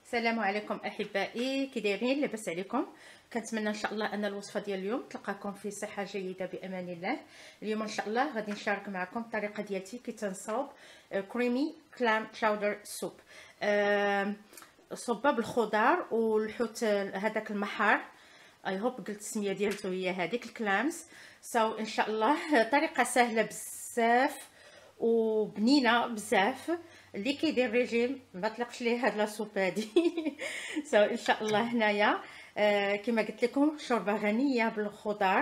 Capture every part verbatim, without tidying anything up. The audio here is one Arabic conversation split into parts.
السلام عليكم احبائي، كي دايرين؟ لاباس عليكم؟ كنتمنى ان شاء الله ان الوصفه ديال اليوم تلقاكم في صحه جيده بامان الله. اليوم ان شاء الله غادي نشارك معكم الطريقه ديالتي كي تنصاوب كريمي كلام تشاودر سوب. صوبه بالخضار والحوت هذاك المحار. اي هوب قلت السميه ديالته هي هذيك الكلامز. سو ان شاء الله طريقه سهله بزاف وبنينه بزاف. اللي كيدير ريجيم ما طلقش ليه هاد لا سوب هادي. سو ان شاء الله هنايا آه كما قلت لكم شوربه غنيه بالخضار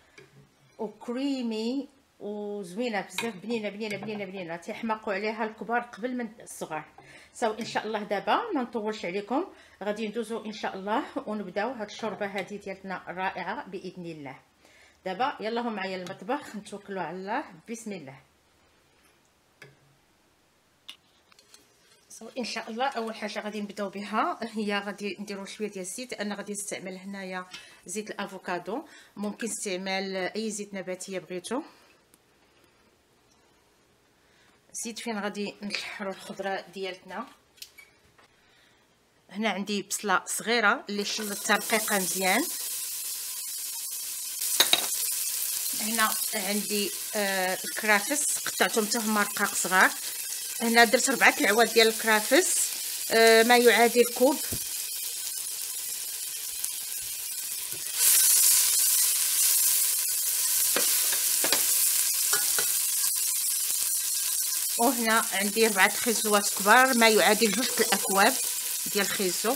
وكريمي وزوينه بزاف، بنينه بنينه بنينه بنينه تيحماقوا عليها الكبار قبل من الصغار. سو ان شاء الله دابا ما نطولش عليكم، غادي ندوزو ان شاء الله ونبداو هاد الشوربه هادي ديالنا الرائعه باذن الله. دابا يلا هم معايا المطبخ، نتوكلوا على الله. بسم الله. ان شاء الله اول حاجه غادي نبداو بها هي غادي نديروا شويه ديال الزيت. انا غادي نستعمل هنايا زيت الافوكادو، ممكن استعمال اي زيت نباتيه بغيتو. زيت فين غادي نشحروا الخضره ديالتنا. هنا عندي بصله صغيره اللي شلتها رقيقه مزيان. هنا عندي آه الكرافس قطعتهم حتى هما رقاق صغار. هنا درت ربعة العواد ديال الكرافس، آه ما يعادل كوب. وهنا عندي ربعة خيزوات كبار ما يعادل جوج الاكواب ديال الخيزو.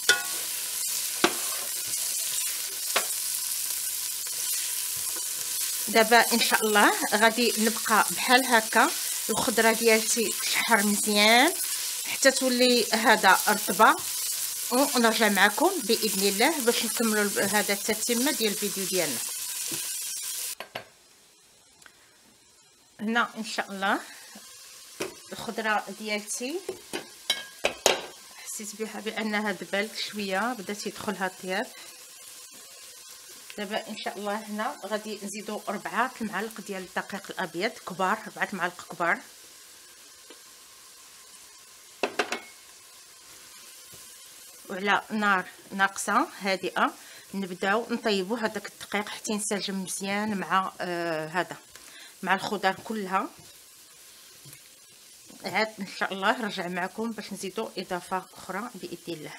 دابا ان شاء الله غادي نبقى بحال هكا الخضره ديالتي تشحر مزيان حتى تولي هذا رطبه، ونرجع معكم باذن الله باش نكملوا هذا التتمه ديال الفيديو ديالنا. هنا ان شاء الله الخضره ديالتي حسيت بها بانها دبلت شويه، بدات يدخلها الطياب. دابا ان شاء الله هنا غادي نزيدو ربعة المعالق ديال الدقيق الابيض كبار، ربعة معالق كبار. وعلى نار ناقصه هادئه نبداو نطيبوا هذاك الدقيق حتى ينسجم مزيان مع آه هذا مع الخضر كلها. عاد ان شاء الله نرجع معكم باش نزيدوا اضافه اخرى باذن الله.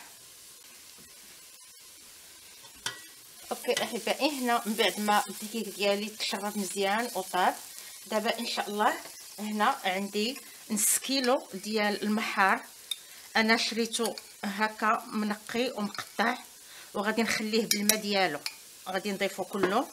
اوكي احبائي، هنا من بعد ما الدقيق ديالي تشرب مزيان وطاب، دابا ان شاء الله هنا عندي نص كيلو ديال المحار. انا شريته هكا منقي ومقطع وغادي نخليه بالماء ديالو، غادي نضيفه كله.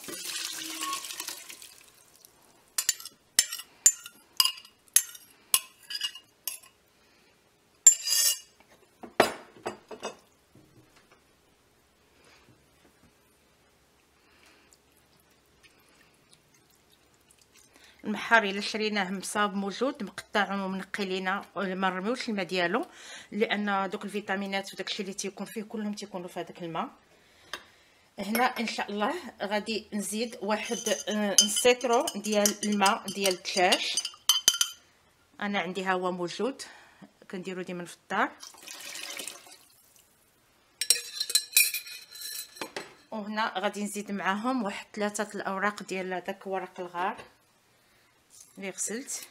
المحار الا شريناه مصاب موجود مقطع ومنقي لينا ما نرميوش الماء ديالو، لان دوك الفيتامينات وداكشي اللي تيكون فيه كلهم تيكونوا في هذاك الماء. هنا ان شاء الله غادي نزيد واحد نص لتر ديال الماء ديال الدجاج. انا عندي ها هو موجود، كنديرو ديما في الدار. وهنا غادي نزيد معاهم واحد ثلاثه الاوراق ديال داك ورق الغار اللي غسلت.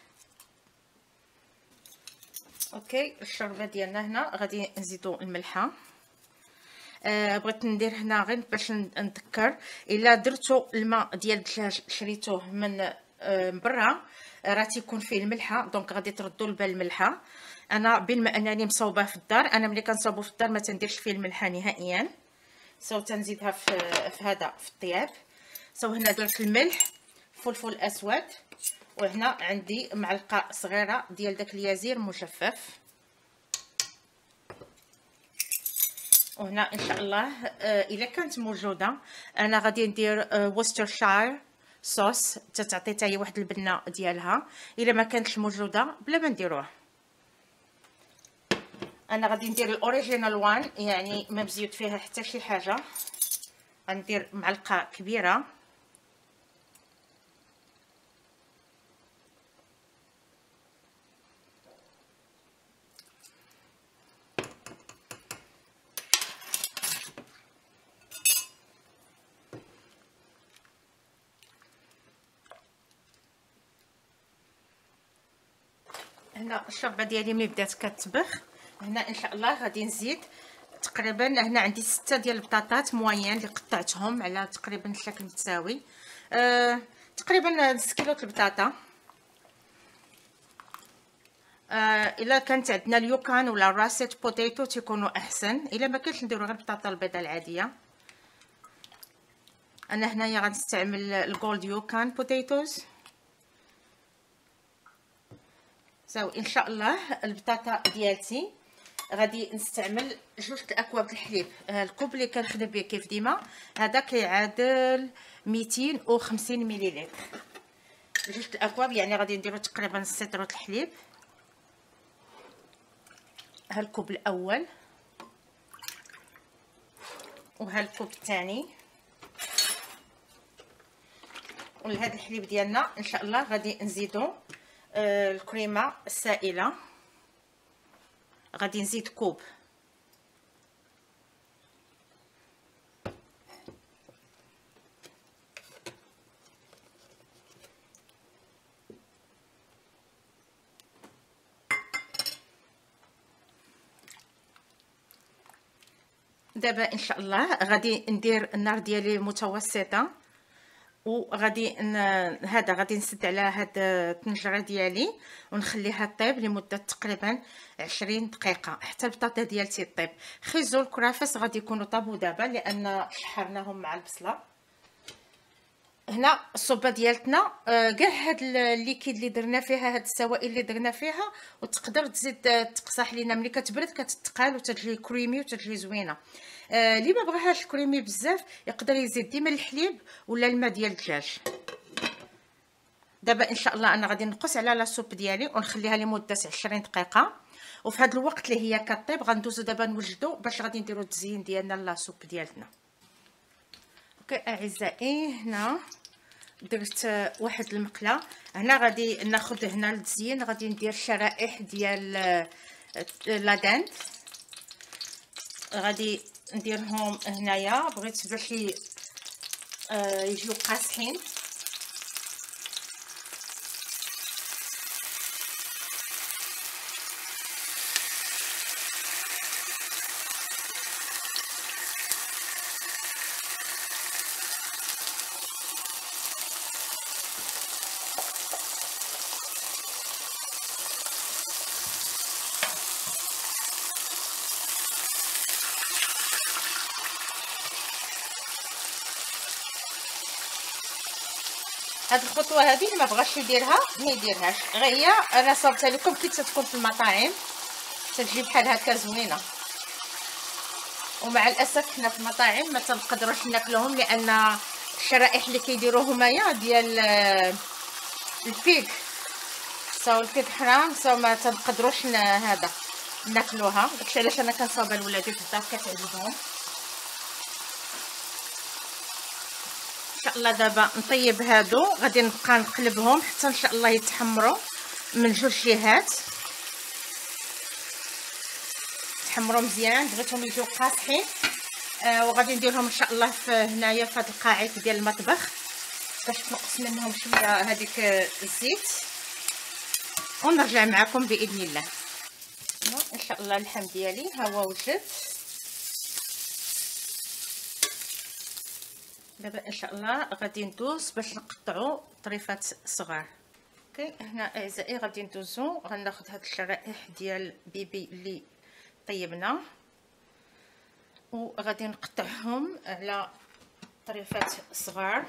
اوكي الشوربه ديالنا هنا غادي نزيدو الملحه. آه بغيت ندير هنا غير باش نذكر، الا درتو الماء ديال الدجاج شريتوه من آه برا راه تيكون فيه الملحه، دونك غادي تردوا البال الملحه. انا بما انني مصوبه في الدار، انا ملي كنصاوبو في الدار ما تنديرش فيه الملحه نهائيا. سو تنزيدها في في هذا في الطياب. سو هنا درت الملح، فلفل اسود، وهنا عندي معلقه صغيره ديال داك اليازير مجفف. وهنا ان شاء الله آه الا كانت موجوده انا غادي ندير آه وسترشاير صوص تتعطي حتى هي واحد البنه ديالها. الا ما كانتش موجوده بلا ما نديروه. انا غادي ندير الاوريجينال وان، يعني ما مزيود فيها حتى شي حاجه. غندير معلقه كبيره. هنا الشوربه ديالي ملي بدات كتطبخ، هنا ان شاء الله غادي نزيد تقريبا، هنا عندي ستة ديال البطاطات موين اللي قطعتهم على تقريبا الشكل متساوي، أه تقريبا نص كيلو البطاطا. آه الا كانت عندنا اليوكان ولا الراسيت بوتيتو تيكونوا احسن، الا ما كانش نديرو غير البطاطا البيضاء العاديه. انا هنايا غنستعمل الجولد يوكان بوتيتوز. سو ان شاء الله البطاطا ديالتي غادي نستعمل جوج الاكواب الحليب. آه الكوب اللي كنخدم به كيف ديما هذا كيعادل ميتين وخمسين مليلتر، جوج الاكواب يعني غادي نديرو تقريبا نص لتر الحليب. ها الكوب الاول وها الكوب الثاني، ولهذا الحليب ديالنا ان شاء الله غادي نزيدو آه الكريمه السائله، غادي نزيد كوب. دابا ان شاء الله غادي ندير النار ديالي متوسطه، وغادي هذا غادي نسد على هاد الطنجره ديالي ونخليها طيب لمده تقريبا عشرين دقيقه حتى البطاطا ديالتي طيب. خيزو الكرافس غادي يكونوا طابوا دابا لان شحرناهم مع البصله. هنا الصوبه ديالتنا كاع هاد الليكيد اللي درنا فيها، هاد السوائل اللي درنا فيها، وتقدر تزيد تقصح لينا ملي كتبرد كتتقال وتجي كريمي وتجي زوينه. آه اللي ما بغاهاش كريمي بزاف يقدر يزيد ديما الحليب ولا الماء ديال الدجاج. دابا ان شاء الله انا غادي نقص على لاصوب ديالي ونخليها لمده عشرين دقيقه، وفي هذا الوقت اللي هي كطيب غندوزو دابا نوجدو باش غادي نديرو التزيين ديالنا لاصوب ديالنا. اوكي اعزائي، هنا درت واحد المقله. هنا غادي ناخذ هنا للتزيين غادي ندير شرائح ديال لادان، غادي نديرهم هنايا. بغيت باش يجيو قاصحين. هاد الخطوه هذه ما بغاش يديرها ما يديرهاش، غير هي انا صورتها لكم كي تكون في المطاعم تجي بحال هكا زوينه. ومع الاسف حنا في المطاعم ما تنقدروش ناكلوهم لان الشرائح اللي كيديروه هما ديال الفيك، سو الفيك حرام، سو ما تنقدروش هذا ناكلوها. داكشي علاش انا كنصاوبها لولادي في الدار كتعجبهم. ان شاء الله دابا نطيب هادو، غادي نبقى نقلبهم حتى ان شاء الله يتحمروا من جوج جهات، يتحمروا مزيان. بغيتهم يجيو قاصحين. آه وغادي نديرهم ان شاء الله في هنايا في هاد القاعده ديال المطبخ باش تنقص منهم شويه هذيك الزيت، ونرجع معكم باذن الله. ان شاء الله اللحم ديالي ها هو وجد. دابا ان شاء الله غادي ندوز باش نقطعوا طريفات صغار. اوكي هنا اعزائي غادي ندوزو، غناخذ هاد الشرائح ديال بيبي اللي طيبنا وغادي نقطعهم على طريفات صغار،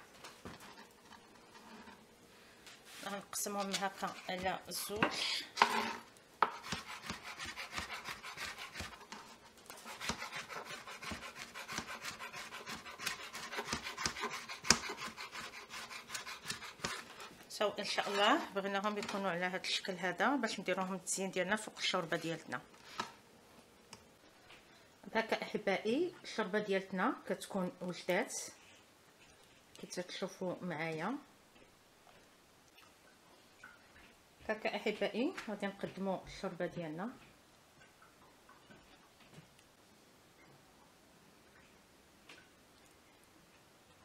غنقسمهم هكا على زوج. سو ان شاء الله بغيناهم يكونوا على هذا الشكل هذا باش نديروهم التزيين ديالنا فوق الشوربه ديالتنا. هكا احبائي الشوربه ديالتنا كتكون وجدات كي تشوفوا معايا. هكا احبائي غادي نقدموا الشوربه ديالنا.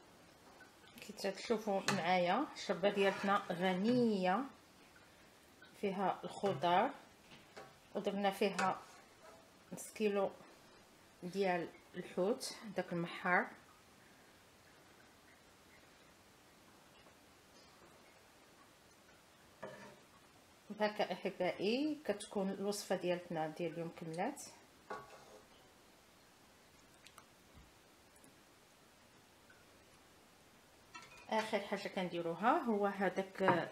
كي تشوفوا معايا الشوربه ديالتنا غنيه فيها الخضار، ودرنا فيها نص كيلو ديال الحوت داك المحار. بهكا احبائي كتكون الوصفه ديالتنا ديال اليوم كملات. اخر حاجه كنديروها هو هذاك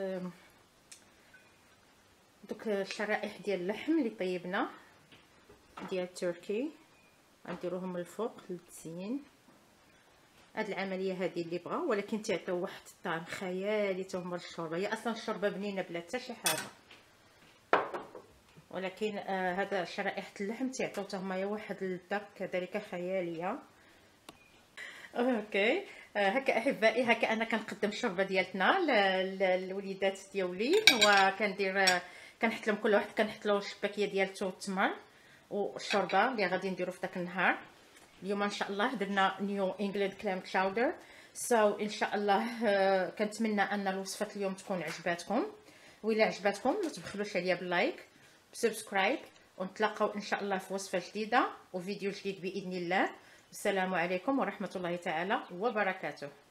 دوك الشرائح ديال اللحم اللي طيبنا ديال التركي، غنديروهم من الفوق للتزيين. هاد العمليه هذه اللي بغا، ولكن تعطيو واحد الطعم خيالي حتى هما الشوربه. هي اصلا الشوربه بنينه بلا حتى شي حاجه، ولكن آه هذا شرائح اللحم تعطيو حتى هما واحد الذاق كذلك خياليه. اوكي آه هكا احبائي، هكا انا كنقدم الشوربه ديالتنا للوليدات ديالي، وكندير آه كنحط لهم كل واحد كنحط له الشباكيه ديالته والتمر والشوربه اللي غادي نديرو في داك النهار. اليوم ان شاء الله درنا نيو انجلاند كلام تشاودر. سو so, ان شاء الله uh, كنتمنى ان الوصفه اليوم تكون عجباتكم، وإلا عجباتكم ما تبخلوش عليا باللايك بسبسكرايب، ونتلاقاو ان شاء الله في وصفه جديده وفيديو جديد باذن الله. السلام عليكم ورحمه الله تعالى وبركاته.